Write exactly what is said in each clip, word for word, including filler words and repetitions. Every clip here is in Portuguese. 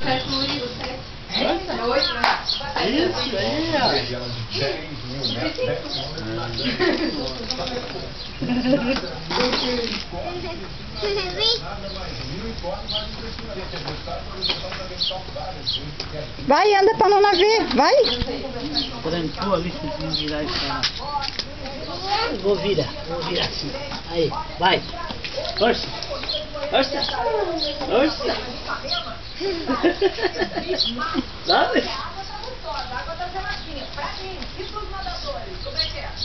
Isso aí, ó. Vai, anda pra não ver, vai. Trancou ali, se não virar isso pra lá. Vou virar, vou virar assim. Aí, vai. Força. Força. Força. Sabe? A água tá geladinha, pra mim, e pros nadadores, como é que é?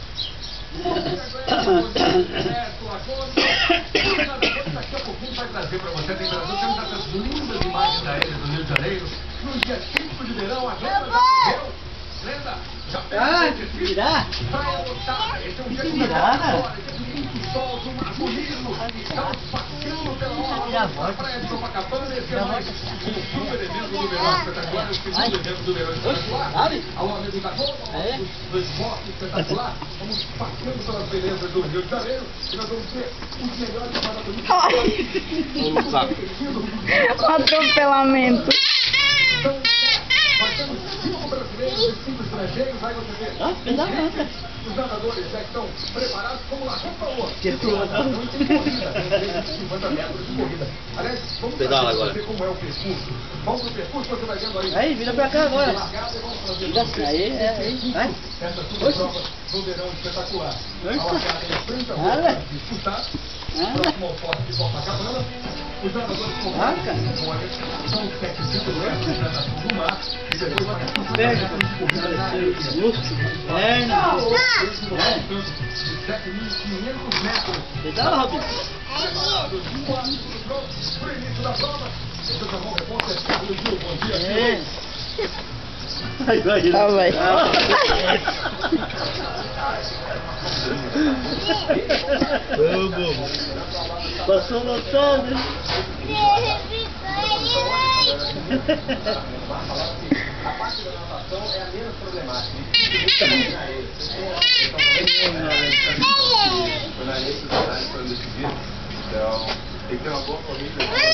Daqui a pouquinho vai trazer para você a temperatura. Temos essas lindas imagens aéreas do Rio de Janeiro. Num dia típico de verão, a Glenda já correu. Glenda, já Ah, virar? praia lotada. Esse é um dia de Virar? muito sol, de um arborismo. Estamos passeando pela Já orla da praia de Copacabana. Esse é mais um super evento do verão espetacular. O segundo evento do verão espetacular. Alô, amigo da Globo, do esporte espetacular. Vamos passeando pelas belezas do Rio de Janeiro. E nós vamos ver os melhores maravilhosos. Um atropelamento. Nós temos cinco brasileiros e cinco estrangeiros. Aí você vê. Ah, pedalando. Os nadadores já estão preparados. Vamos lá, vamos para o outro. Que pronto. Não tem corrida, tem cinquenta metros de corrida. Aliás, vamos Pedala ver agora. como é o percurso. Vamos pro percurso, você vai vendo aí. Aí, vira pra cá agora. Largada, e vamos fazer Vira assim, aí, é, aí, vai. essa super prova no verão espetacular. A largada em frente ao Olha. para disputar. Ah, Próximo ao forte de Copacabana. Os nadadores com Ah, cara. são setecentos metros de natação no mar. E depois vai Pega. Músculo, perna. sete mil e quinhentos metros. Pedala, Robin. Preparados, voados, prontos para o início da prova. Esse é o Bom Repórter, Carlos Gil. Bom dia, É. Gil. Vai, Ah, vai. Ô, bobo. Passou lotado. A parte da natação é a menos problemática. Então, tem que ter uma boa família.